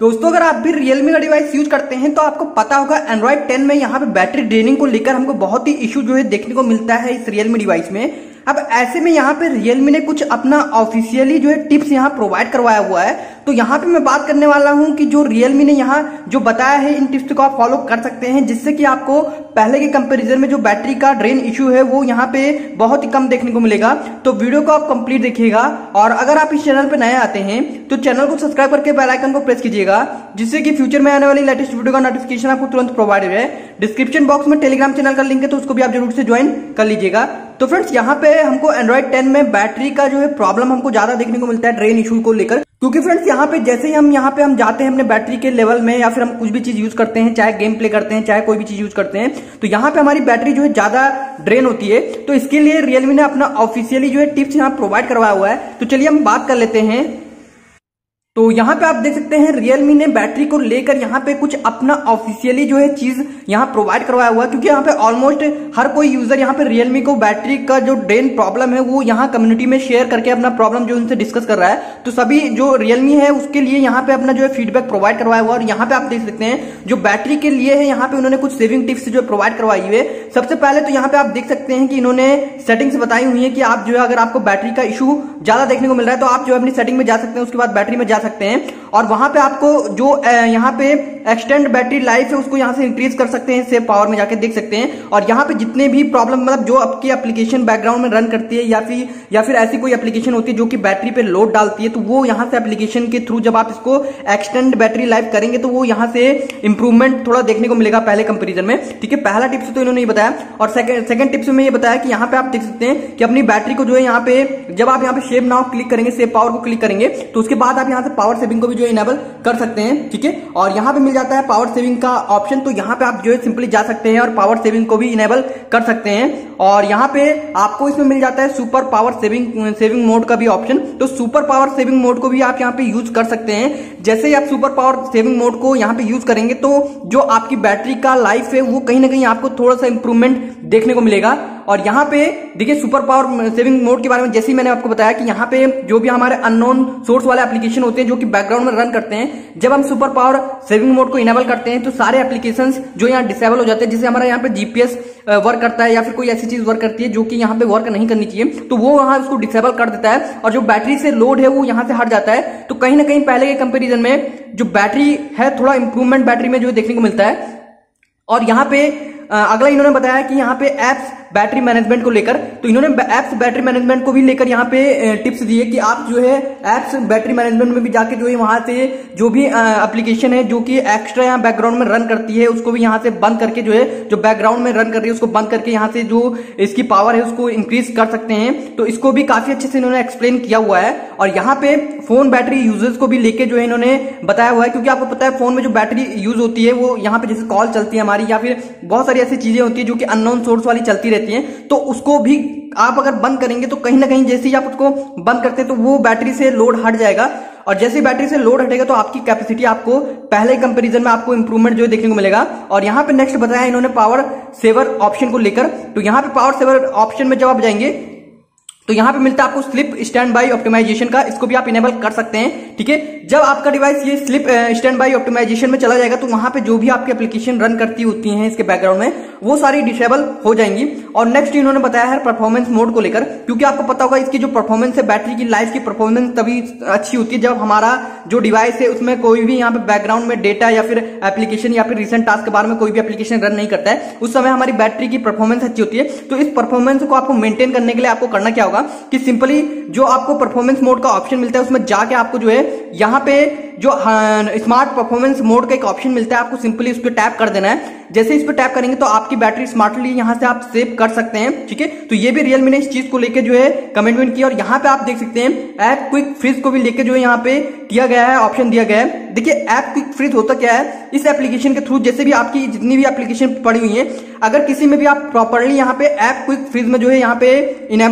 दोस्तों अगर आप भी Realme का डिवाइस यूज करते हैं तो आपको पता होगा Android 10 में यहाँ पे बैटरी ड्रेनिंग को लेकर हमको बहुत ही इशू जो है देखने को मिलता है इस Realme डिवाइस में। अब ऐसे में यहाँ पे Realme ने कुछ अपना ऑफिशियली जो है टिप्स यहाँ प्रोवाइड करवाया हुआ है। तो यहाँ पे मैं बात करने वाला हूँ कि जो Realme ने यहाँ जो बताया है इन टिप्स को आप फॉलो कर सकते हैं, जिससे कि आपको पहले के कंपैरिजन में जो बैटरी का ड्रेन इशू है वो यहाँ पे बहुत ही कम देखने को मिलेगा। तो वीडियो को आप कंप्लीट देखिएगा और अगर आप इस चैनल पे नए आते हैं तो चैनल को सब्सक्राइब करके बेल आइकन को प्रेस कीजिएगा, जिससे कि फ्यूचर में आने वाली लेटेस्ट वीडियो का नोटिफिकेशन आपको तुरंत प्रोवाइड हो जाए। डिस्क्रिप्शन बॉक्स में टेलीग्राम चैनल का लिंक है तो उसको भी आप जरूर से ज्वाइन कर लीजिएगा। तो फ्रेंड्स यहाँ पे हमको Android 10 में बैटरी का जो है प्रॉब्लम हमको ज्यादा देखने को मिलता है ड्रेन इशू को लेकर, क्योंकि फ्रेंड्स यहाँ पे जैसे ही हम जाते हैं अपने बैटरी के लेवल में या फिर हम कुछ भी चीज यूज करते हैं, चाहे गेम प्ले करते हैं चाहे कोई भी चीज यूज करते हैं, तो यहाँ पे हमारी बैटरी जो है ज्यादा ड्रेन होती है। तो इसके लिए Realme ने अपना ऑफिशियली जो है टिप्स यहाँ प्रोवाइड करवाया हुआ है। तो चलिए हम बात कर लेते हैं। तो यहाँ पे आप देख सकते हैं Realme ने बैटरी को लेकर यहाँ पे कुछ अपना ऑफिशियली जो है चीज यहाँ प्रोवाइड करवाया हुआ है, क्योंकि यहाँ पे ऑलमोस्ट हर कोई यूजर यहाँ पे Realme को बैटरी का जो ड्रेन प्रॉब्लम है वो यहाँ कम्युनिटी में शेयर करके अपना प्रॉब्लम जो उनसे डिस्कस कर रहा है। तो सभी जो Realme है उसके लिए यहाँ पे अपना जो है फीडबैक प्रोवाइड करवाया हुआ है। और यहाँ पे आप देख सकते हैं जो बैटरी के लिए है यहाँ पे उन्होंने कुछ सेविंग टिप्स जो प्रोवाइड करवाई हुई है। सबसे पहले तो यहाँ पे आप देख सकते हैं कि इन्होंने सेटिंग्स बताई हुई है कि आप जो है अगर आपको बैटरी का इशू ज्यादा देखने को मिल रहा है तो आप जो है अपनी सेटिंग में जा सकते हैं, उसके बाद बैटरी में जा सकते हैं और वहां पे आपको जो यहाँ पे एक्सटेंड बैटरी लाइफ है उसको यहाँ से इंक्रीज कर सकते हैं। सेव पावर में जाके देख सकते हैं और यहाँ पे जितने भी प्रॉब्लम मतलब जो आपकी एप्लीकेशन बैकग्राउंड में रन करती है या फिर ऐसी कोई एप्लीकेशन होती है जो कि बैटरी पे लोड डालती है, तो वो यहाँ से एप्लीकेशन के थ्रू जब आप इसको एक्सटेंड बैटरी लाइफ करेंगे तो वो यहाँ से इंप्रूवमेंट थोड़ा देखने को मिलेगा पहले कंपेरिजन में। ठीक है, पहला टिप्स तो इन्होंने ये बताया। और सेकंड टिप्स में ये बताया कि यहाँ पे आप देख सकते हैं कि अपनी बैटरी को जो है यहाँ पे जब आप यहाँ पे सेव नाउ क्लिक करेंगे, सेव पावर को क्लिक करेंगे, तो उसके बाद आप यहाँ से पावर सेविंग को भी जो इनेबल कर सकते हैं। ठीक है, और यहाँ पे मिल जाता है पावर सेविंग का ऑप्शन, तो यहाँ पे आप जो है सिंपली जा सकते हैं और पावर सेविंग को भी इनेबल कर सकते हैं। और यहाँ पे आपको इसमें मिल जाता है सुपर पावर सेविंग मोड का भी ऑप्शन, तो सुपर पावर सेविंग मोड को भी आप यहाँ पे यूज कर सकते हैं। जैसे ही आप सुपर पावर सेविंग मोड को यहाँ पे यूज करेंगे तो जो आपकी बैटरी का लाइफ है वो कहीं ना कहीं आपको थोड़ा सा इंप्रूवमेंट देखने को मिलेगा। और यहाँ पे देखिए सुपर पावर सेविंग मोड के बारे में जैसे ही मैंने आपको बताया कि यहाँ पे जो भी हमारे अननोन सोर्स वाले एप्लीकेशन होते हैं जो कि बैकग्राउंड में रन करते हैं, जब हम सुपर पावर सेविंग मोड को इनेबल करते हैं तो सारे एप्लीकेशंस जो यहाँ डिसेबल हो जाते हैं, जिससे हमारा यहाँ पे जीपीएस वर्क करता है या फिर कोई ऐसी चीज वर्क करती है जो कि यहाँ पे वर्क नहीं करनी चाहिए, तो वो वहां उसको डिसेबल कर देता है और जो बैटरी से लोड है वो यहाँ से हट जाता है। तो कहीं ना कहीं पहले के कंपेरिजन में जो बैटरी है थोड़ा इंप्रूवमेंट बैटरी में जो देखने को मिलता है। और यहाँ पे अगला इन्होंने बताया कि यहाँ पे एप्स बैटरी मैनेजमेंट को लेकर, तो इन्होंने एप्स बैटरी मैनेजमेंट को भी लेकर यहाँ पे टिप्स दिए कि आप जो है एप्स बैटरी मैनेजमेंट में भी जाके जो है वहां से जो भी एप्लीकेशन है जो कि एक्स्ट्रा यहाँ बैकग्राउंड में रन करती है उसको भी यहाँ से बंद करके जो है जो बैकग्राउंड में रन कर रही है उसको बंद करके यहाँ से जो इसकी पावर है उसको इंक्रीज कर सकते हैं। तो इसको भी काफी अच्छे से इन्होंने एक्सप्लेन किया हुआ है। और यहाँ पे फोन बैटरी यूजेस को भी लेके जो है इन्होंने बताया हुआ है, क्योंकि आपको पता है फोन में जो बैटरी यूज होती है वो यहाँ पे जैसे कॉल चलती है हमारी या फिर बहुत सारी ऐसी चीजें होती है जो कि अननोन सोर्स वाली चलती रहती है, तो उसको भी आप अगर बंद करेंगे तो कहीं ना कहीं जैसे ही आप उसको बंद करते हैं तो वो बैटरी से लोड हट जाएगा और जैसे ही बैटरी से लोड हटेगा तो आपकी कैपेसिटी आपको पहले कंपैरिजन में आपको इंप्रूवमेंट जो है देखने को मिलेगा। और यहाँ पे नेक्स्ट बताया इन्होंने पावर सेवर ऑप्शन को लेकर, तो यहाँ पे पावर सेवर ऑप्शन में जब आप जाएंगे तो यहाँ पे मिलता है आपको स्लिप स्टैंड बाई ऑप्टिमाइजेशन का, इसको भी आप इनेबल कर सकते हैं। ठीक है, जब आपका डिवाइस ये स्लिप स्टैंड बाई ऑप्टिमाइजेशन में चला जाएगा तो वहां पे जो भी आपकी एप्लीकेशन रन करती होती हैं इसके बैकग्राउंड में वो सारी डिसेबल हो जाएंगी। और नेक्स्ट इन्होंने बताया है परफॉर्मेंस मोड को लेकर, क्योंकि आपको पता होगा इसकी जो परफॉर्मेंस है बैटरी की लाइफ की परफॉर्मेंस तभी अच्छी होती है जब हमारा जो डिवाइस है उसमें कोई भी यहाँ पे बैकग्राउंड में डेटा या फिर एप्लीकेशन या फिर रिसेंट टास्क के बारे में कोई भी एप्लीकेशन रन नहीं करता है, उस समय हमारी बैटरी की परफॉर्मेंस अच्छी होती है। तो इस परफॉर्मेंस को आपको मेंटेन करने के लिए आपको करना क्या होगा कि सिंपली जो आपको परफॉर्मेंस मोड का ऑप्शन मिलता है उसमें जाके आपको जो है यहाँ पे जो स्मार्ट परफॉर्मेंस मोड का एक ऑप्शन मिलता है, आपको सिंपली उस पर टैप कर देना है। जैसे इस पर टैप करेंगे तो आपकी बैटरी स्मार्टली यहाँ से आप सेव कर सकते हैं। ठीक है, तो ये भी Realme ने इस चीज को लेके जो है कमेंटमेंट किया। और यहाँ पे आप देख सकते हैं ऐप क्विक फ्रीज को भी लेके जो है यहाँ पे किया गया है, ऑप्शन दिया गया है। देखिए ऐप क्विक फ्रीज होता क्या है, इस एप्लीकेशन के थ्रू जैसे भी आपकी जितनी भी एप्लीकेशन पड़ी हुई है अगर किसी में भी आप प्रॉपरली यहाँ पे ऐप क्विक फ्रीज में जो है यहाँ पे इनेबल रखते हैं, जैसे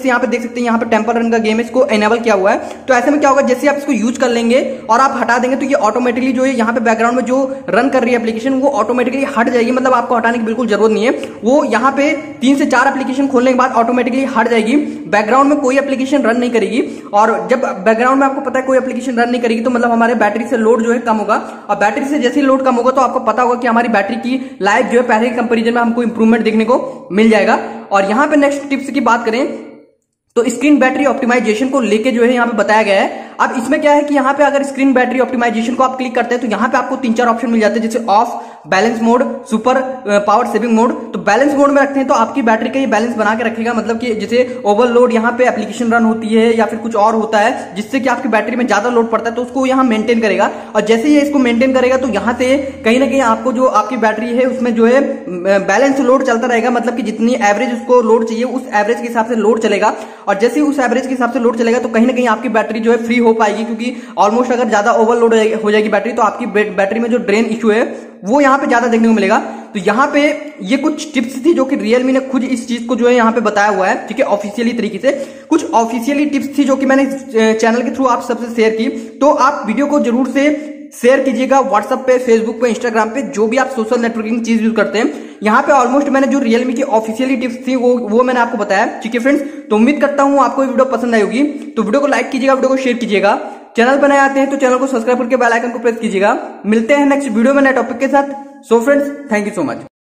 से यहाँ पे देख सकते हैं, यहाँ पे टेम्पल रन का गेम है, इसको एनेबल किया हुआ है। तो ऐसे में क्या होगा, जैसे आप इसको यूज कर लेंगे और आप हटा देंगे तो ये ऑटोमेटिकली जो है यहाँ पे बैकग्राउंड में जो रन कर रही है एप्लीकेशन वो ऑटोमेटिकली हट जाएगी। मतलब आपको हटाने की बिल्कुल जरूरत नहीं है, वो यहाँ पे 3 से 4 एप्लीकेशन खोलने के बाद ऑटोमेटिकली हट जाएगी। बैकग्राउंड में कोई एप्लीकेशन रन नहीं करेगी, और जब बैकग्राउंड में आपको पता है कोई एप्लीकेशन रन नहीं करेगी तो मतलब हमारे बैटरी से लोड जो है कम होगा, और बैटरी से जैसे ही लोड कम होगा तो आपको पता होगा कि हमारी बैटरी की लाइफ जो है पहले के कंपैरिजन में हमको इंप्रूवमेंट देखने को मिल जाएगा। और यहाँ पे नेक्स्ट टिप्स की बात करें तो स्क्रीन बैटरी ऑप्टिमाइजेशन को लेके जो है यहाँ पे बताया गया है। अब इसमें क्या है कि यहाँ पे अगर स्क्रीन बैटरी ऑप्टिमाइजेशन को आप क्लिक करते हैं तो यहाँ पे आपको 3-4 ऑप्शन मिल जाते हैं, जैसे off, balance mode, super power saving mode. तो बैलेंस मोड में रखते हैं तो आपकी बैटरी का ये बैलेंस बना के रखेगा, मतलब कि जैसे ओवरलोड यहाँ पे एप्लीकेशन रन होती है या फिर कुछ और होता है जिससे कि आपकी बैटरी में ज्यादा लोड पड़ता है तो उसको यहाँ मेंटेन करेगा। और जैसे ये इसको मेंटेन करेगा तो यहाँ से कहीं ना कहीं आपको जो आपकी बैटरी है उसमें जो है बैलेंस लोड चलता रहेगा, मतलब कि जितनी एवरेज उसको लोड चाहिए उस एवरेज के हिसाब से लोड चलेगा। और जैसे ही उस एवरेज के हिसाब से लोड चलेगा तो कहीं ना कहीं आपकी बैटरी जो है फ्री हो पाएगी, क्योंकि ऑलमोस्ट अगर ज्यादा ओवरलोड हो जाएगी बैटरी तो आपकी बैटरी में जो ड्रेन इश्यू है वो यहाँ पे ज्यादा देखने को मिलेगा। तो यहाँ पे ये कुछ टिप्स थी जो कि रियलमी ने खुद इस चीज को जो है यहाँ पे बताया हुआ है, ठीक है, ऑफिशियली तरीके से। कुछ ऑफिशियली टिप्स थी जो कि मैंने चैनल के थ्रू आप सबसे शेयर की, तो आप वीडियो को जरूर से शेयर कीजिएगा व्हाट्सएप पे, फेसबुक पे, इंस्टाग्राम पे, जो भी आप सोशल नेटवर्किंग चीज यूज करते हैं। यहाँ पे ऑलमोस्ट मैंने जो रियलमी की ऑफिशियली टिप्स थी वो मैंने आपको बताया, ठीक है फ्रेंड्स। तो उम्मीद करता हूँ आपको ये वीडियो पसंद आई होगी, तो वीडियो को लाइक कीजिएगा, वीडियो को शेयर कीजिएगा। चैनल पर नए आते हैं तो चैनल को सब्सक्राइब करके बेल आइकन को प्रेस कीजिएगा। मिलते हैं नेक्स्ट वीडियो में नए टॉपिक के साथ। So friends, thank you so much.